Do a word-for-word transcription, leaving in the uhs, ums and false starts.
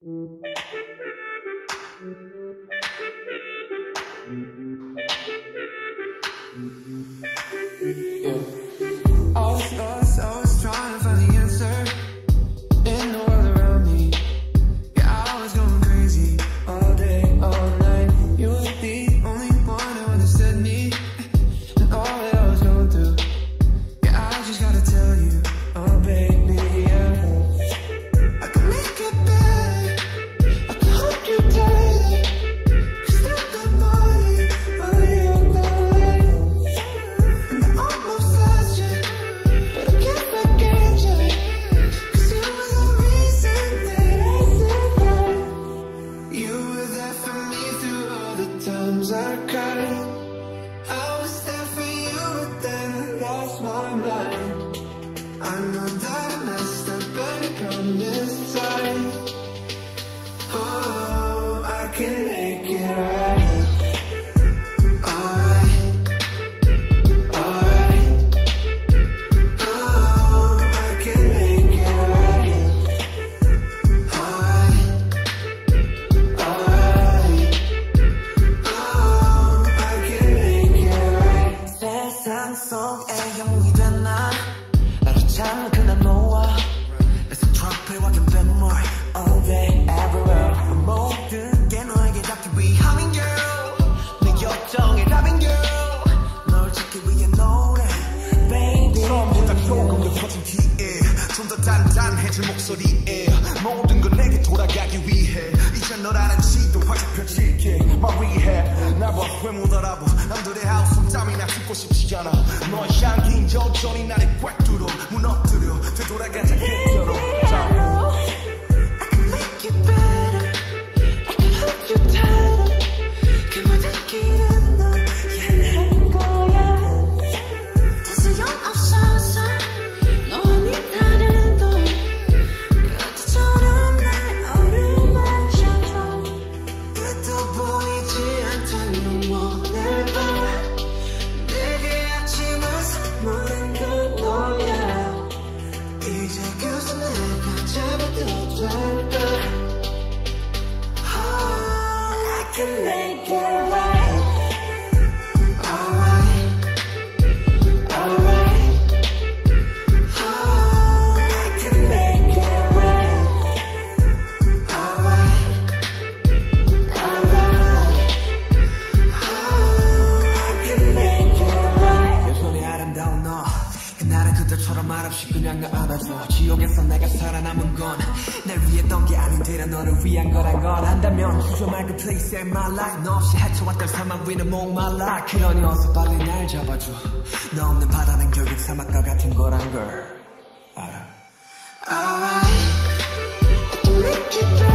Yeah. I was lost, I was trying to find the answer in the world around me. Yeah, I was going crazy all day, all night. You were the only one who understood me and all that I was going through. Yeah, I just gotta tell you, oh baby, yeah, I can make it better, I can hold you tighter, 'cause still got money, money on the way. And I almost lost you, but I can't forget you, 'cause you were the reason that I survived. You were there for me through all the times I cried. I was there for you, but then I lost my mind. I know that I messed up, but I promise time. Oh, I can make it right. Alright, alright. Oh, I can make it right. Alright, alright. Oh, I can make it right. 세상 속에 영웅이 된 나, 나를 찾는 그날 너와 내손 트러플과 뱀물 all day everywhere. 모든 게 너에게 닿기 위함인 girl, 내 요정의 답인 girl, 널 찾기 위해 노래 baby. 처음보다 조금 더 커진 키에 좀 더 단단해질 목소리에 모든 걸 내게 돌아가기 위해 이제 너라는 지도 활짝 펼칠게 My rehab 나봐 왜 못 알아봐 남들의 하우스 땀이나 죽고 싶지 않아 너의 향긴 여전히 나를 꽉 뚫어 무너뜨려 되돌아가자 그대로 I can make it better, I can hold you tighter. 그 모든 길은 너의 하는 거야. 자세형 없어서 너와 있다는 걸 그때처럼 날 어루만져줘. 끝도 보이지 않던 영원의 밤 내게 아침을 선물한 건 너야. 이제 그저 내가 잡아도 될까. Oh, I can make it right. Alright, alright. Oh, I can make it right. Alright, alright. Oh, I can make it right. 여전히 아름다운 너 그날은 그때처럼 말없이 그냥 나 안아줘. 지옥에서 내가 살아남은 건 날 위했던 게 아닌데 너를 위한 거란 걸 안다면 주저말 그 place in my life. 너 없이 헤쳐왔던 사막 위는 목말라. 그러니 어서 빨리 날 잡아줘. 너 없는 바다는 결국 사막과 같은 거란 걸 알아. Alright, I can make it better.